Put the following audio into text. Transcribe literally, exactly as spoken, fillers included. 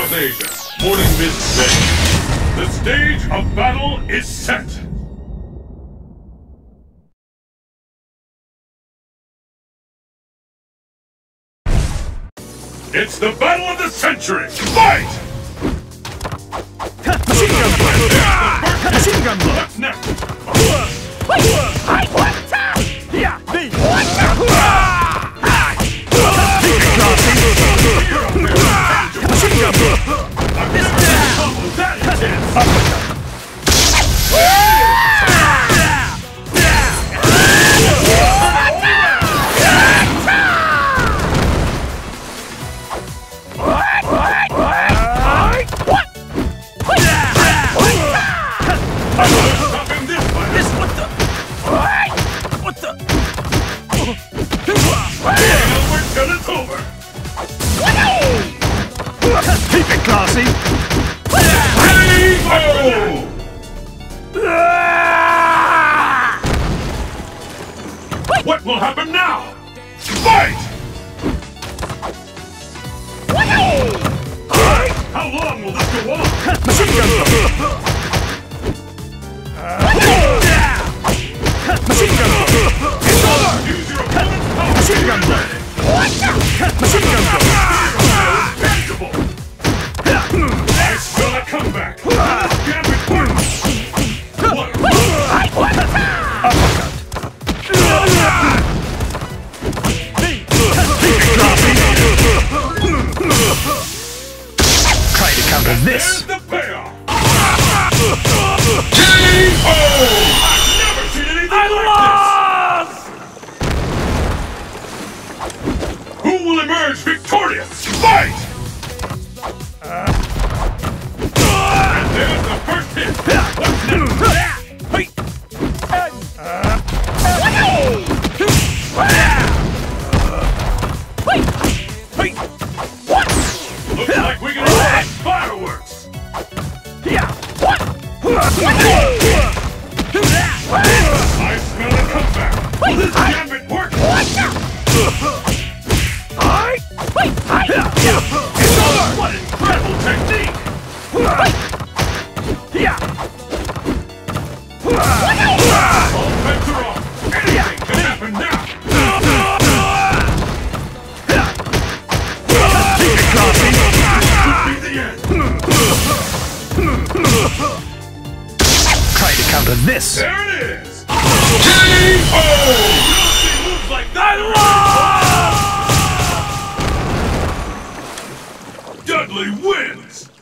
South Asia, morning mist day. The stage of battle is set. It's the battle of the century! Fight! Machine gun blow! Machine gun blow! What's next? Yeah, me! Machine gun blow! That is it! Keep it classy! What will happen now? Fight! How long will this go on? Machine gun blow! Machine gun blow! It's over! Use your opponent's power! Machine gun blow! Machine gun blow! Tangible! I smell a comeback! Damn it, works! What? Uppercut! Try to counter this! There's the payoff! K O! I've never seen anything I like this! Who will emerge victorious? Fight! And there's the first hit! What's next? Looks like we can have fireworks! I smell a comeback! Will this gambit work? It's over! What incredible technique! All bets are off! Anything can happen now! Keep it classy! Could be the end! Try to counter this! There it is! K O! You don't see moves like that! Dudley wins!